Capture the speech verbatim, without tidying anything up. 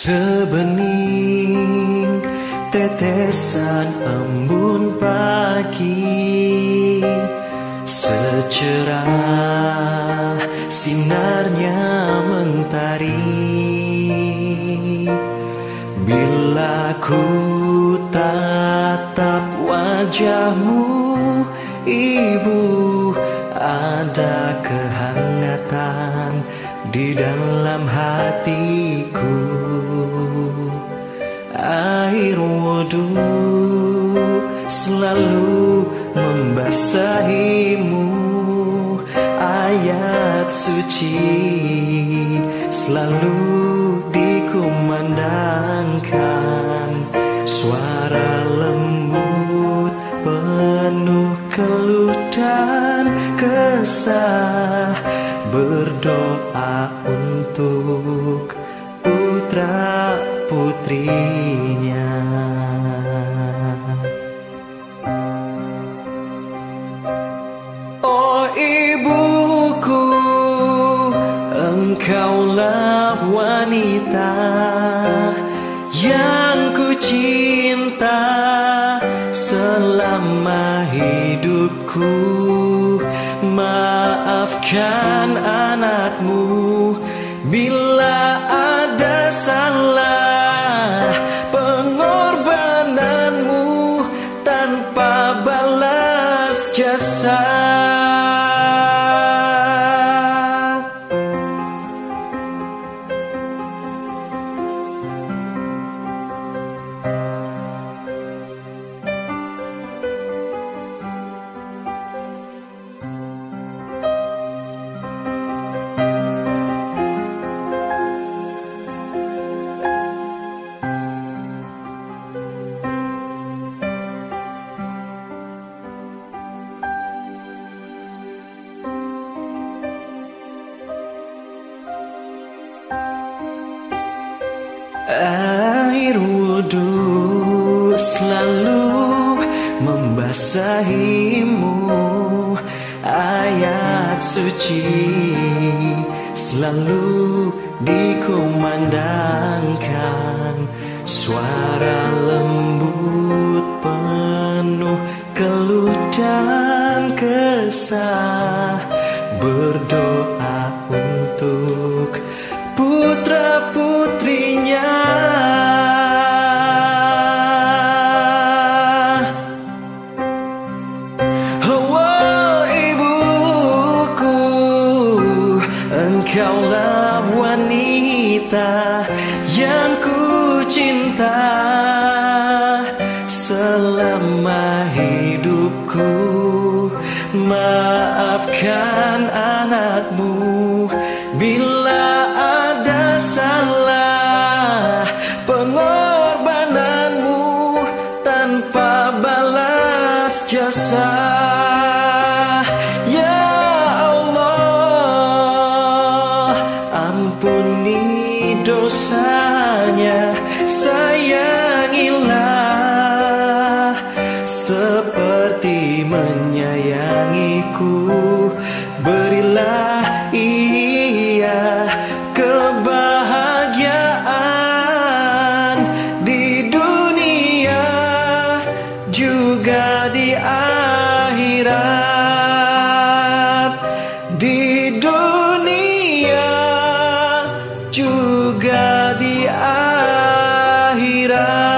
Sebening tetesan embun pagi, secerah sinarnya mentari. Bila ku tatap wajahmu, Ibu, ada kehangatan di dalam hatiku. Air wudu selalu membasahimu, ayat suci selalu dikumandangkan. Suara lembut penuh keluh dan kesah, berdoa untuk putra putrinya. Oh ibuku, engkaulah wanita yang ku cinta selama hidupku. Maafkan anakmu bila ada salah, pengorbananmu tanpa balas jasa. Air wudu selalu membasahimu, ayat suci selalu dikumandangkan. Suara lembut penuh keluh dan kesah, berdoa untuk putra putrinya. Oh ibuku, engkaulah wanita yang ku cinta selama hidupku. Maafkan anakmu bila ada salah, pengorbananmu tanpa balas jasa. Ya Allah, ampuni dosanya, sayangilah seperti menyayangiku. Berilah ia kebahagiaan di dunia juga di akhirat, di dunia juga di akhirat.